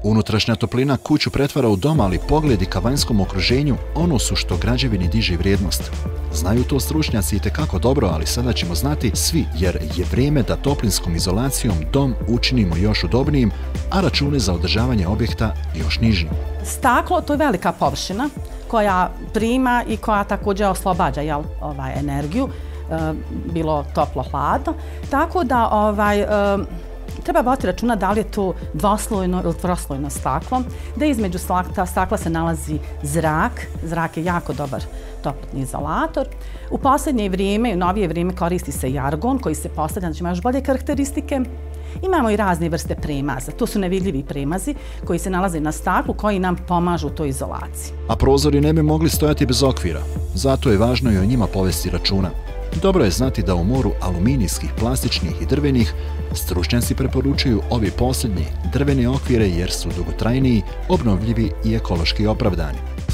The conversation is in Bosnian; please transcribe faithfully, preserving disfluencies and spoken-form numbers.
Unutrašnja toplina kuću pretvara u dom, ali pogledi ka vanjskom okruženju ono su što građevini diže vrijednost. Znaju to stručnjaci itekako dobro, ali sada ćemo znati svi, jer je vrijeme da toplinskom izolacijom dom učinimo još udobnijim, a račune za održavanje objekta još nižim. Staklo, to je velika površina koja prima i koja također oslobađa jel, ovaj, energiju, e, bilo toplo-hladno, tako da ovaj, e, treba voditi računa da li je to dvoslojno ili troslojno staklo, da između stakla se nalazi zrak. Zrak je jako dobar toplotni izolator. U posljednje vrijeme, u novije vrijeme koristi se i argon koji se postavlja, znači ima još bolje karakteristike. Imamo i razne vrste premaza. To su nevidljivi premazi koji se nalaze na staklu koji nam pomažu u toj izolaciji. A prozori ne bi mogli stojati bez okvira. Zato je važno i o njima povesti računa. Dobro je znati da u moru aluminijskih, plastičnih i drvenih stručnjaci preporučuju ovi posljednji drvene okvire jer su dugotrajniji, obnovljivi i ekološki opravdani.